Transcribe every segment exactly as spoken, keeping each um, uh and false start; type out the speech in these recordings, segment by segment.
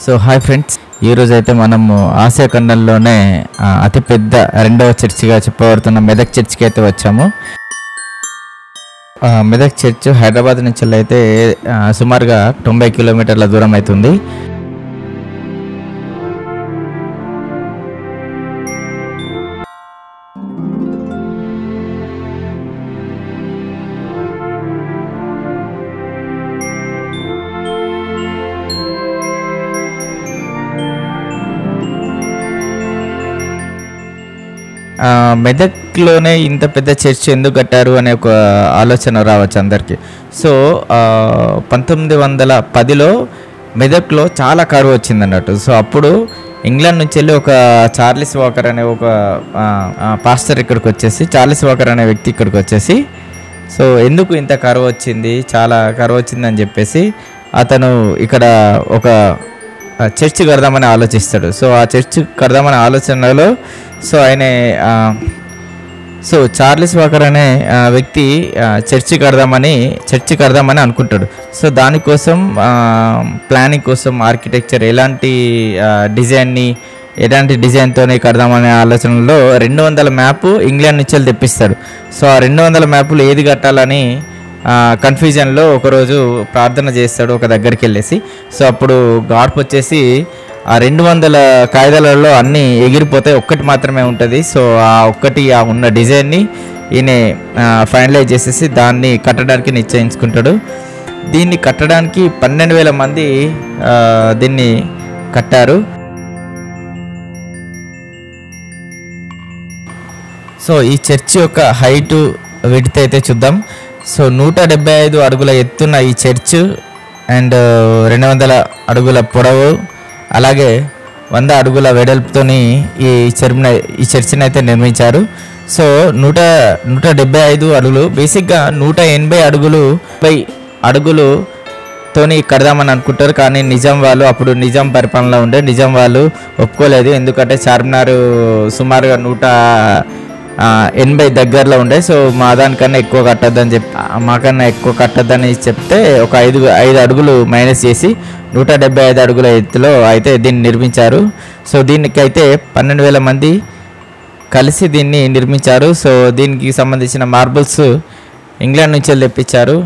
So hi friends, ఈరోజు అయితే మనము ఆసియా ఖండంలోనే అతిపెద్ద రెండవ చర్చిగా చెప్పబడుతున్న మెదక్ చర్చికి అయితే వచ్చాము. మెదక్ చర్చ్ హైదరాబాద్ నుంచి అయితే సుమారుగా తొంభై కిలోమీటర్ల దూరం అవుతుంది. మెదక్లోనే ఇంత పెద్ద చర్చ్ ఎందుకు కట్టారు అనే ఒక ఆలోచన రావచ్చు అందరికీ. సో పంతొమ్మిది వందల పదిలో మెదక్లో చాలా కరువు వచ్చింది అన్నట్టు. సో అప్పుడు ఇంగ్లాండ్ నుంచి వెళ్ళి ఒక చార్లెస్ వాకర్ అనే ఒక పాస్టర్ ఇక్కడికి వచ్చేసి చార్లెస్ వాకర్ అనే వ్యక్తి ఇక్కడికి వచ్చేసి సో ఎందుకు ఇంత కరువు వచ్చింది, చాలా కరువు వచ్చిందని చెప్పేసి అతను ఇక్కడ ఒక చర్చ్ కడదామని ఆలోచిస్తాడు. సో ఆ చర్చ్ కడదామనే ఆలోచనలో సో ఆయన సో చార్లెస్ వాకర్ అనే వ్యక్తి చర్చి కడదామని చర్చి కడదామని అనుకుంటాడు. సో దానికోసం ప్లానింగ్ కోసం ఆర్కిటెక్చర్ ఎలాంటి డిజైన్ని ఎలాంటి డిజైన్తోనే కడదామనే ఆలోచనలో రెండు వందల మ్యాప్ ఇంగ్లాండ్ నుంచి వెళ్ళి తెప్పిస్తాడు. సో ఆ రెండు వందల మ్యాపులు ఏది కట్టాలని కన్ఫ్యూజన్లో ఒకరోజు ప్రార్థన చేస్తాడు ఒక దగ్గరికి వెళ్ళేసి. సో అప్పుడు గాడ్పు వచ్చేసి ఆ రెండు వందల కాగితాలలో అన్నీ ఎగిరిపోతాయి, ఒక్కటి మాత్రమే ఉంటుంది. సో ఆ ఒక్కటి ఆ ఉన్న డిజైన్ని ఈయన ఫైనలైజ్ చేసేసి దాన్ని కట్టడానికి నిశ్చయించుకుంటాడు. దీన్ని కట్టడానికి పన్నెండు వేల మంది దీన్ని కట్టారు. సో ఈ చర్చ్ యొక్క హైటు విడ్త్ అయితే చూద్దాం. సో నూట డెబ్బై ఐదు అడుగుల ఎత్తున్న ఈ చర్చ్ అండ్ రెండు వందల అడుగుల పొడవు అలాగే వంద అడుగుల వెడల్పుతోని ఈ చర్చిని ఈ చర్చిని అయితే నిర్మించారు. సో నూట నూట డెబ్బై ఐదు అడుగులు బేసిక్గా నూట ఎనభై అడుగులు పై అడుగులుతోని కడదామని అనుకుంటారు. కానీ నిజాం వాళ్ళు అప్పుడు నిజాం పరిపాలనలో ఉండే నిజాం వాళ్ళు ఒప్పుకోలేదు. ఎందుకంటే చార్మినార్ సుమారుగా నూట ఎనభై దగ్గరలో ఉండే. సో మా దానికన్నా ఎక్కువ కట్టద్దని చెప్పి మాకన్నా ఎక్కువ కట్టద్దని చెప్తే ఒక ఐదు ఐదు అడుగులు మైనస్ చేసి నూట డెబ్బై ఐదు అడుగుల ఎత్తులో అయితే దీన్ని నిర్మించారు. సో దీనికి అయితే పన్నెండు వేల మంది కలిసి దీన్ని నిర్మించారు. సో దీనికి సంబంధించిన మార్బుల్స్ ఇంగ్లాండ్ నుంచి తెప్పించారు.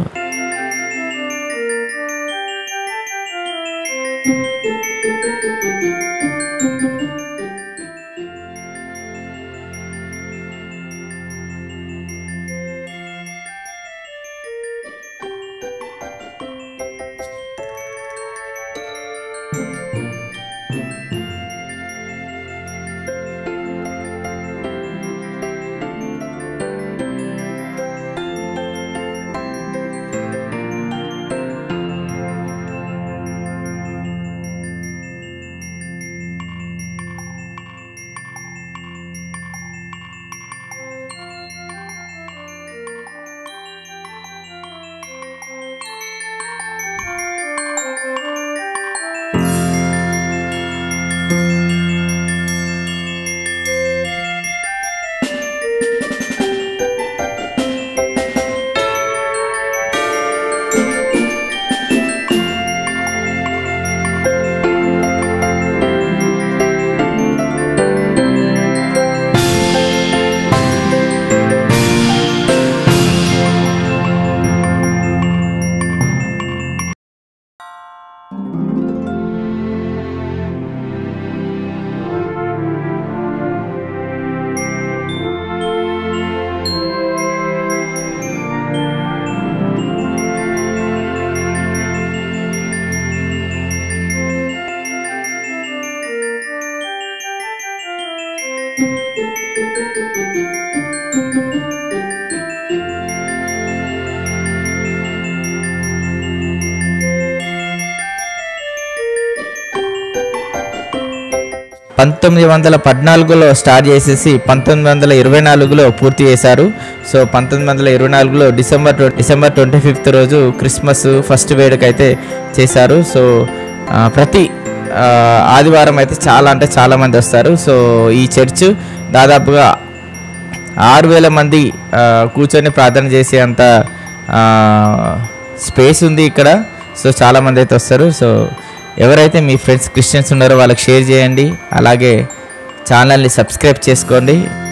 పంతొమ్మిది వందల పద్నాలుగులో స్టార్ట్ చేసేసి పంతొమ్మిది వందల ఇరవై నాలుగులో పూర్తి చేశారు. సో పంతొమ్మిది వందల ఇరవై నాలుగులో డిసెంబర్ డిసెంబర్ ట్వంటీ ఫిఫ్త్ రోజు క్రిస్మస్ ఫస్ట్ వేడుక అయితే చేశారు. సో ప్రతి ఆదివారం అయితే చాలా అంటే చాలామంది వస్తారు. సో ఈ చర్చ్ దాదాపుగా ఆరు వేల మంది కూర్చొని ప్రార్థన చేసే అంత స్పేస్ ఉంది ఇక్కడ. సో చాలామంది అయితే వస్తారు. సో ఎవరైతే మీ ఫ్రెండ్స్ క్రిస్టియన్స్ ఉన్నారో వాళ్ళకి షేర్ చేయండి. అలాగే ఛానల్ని సబ్స్క్రైబ్ చేసుకోండి.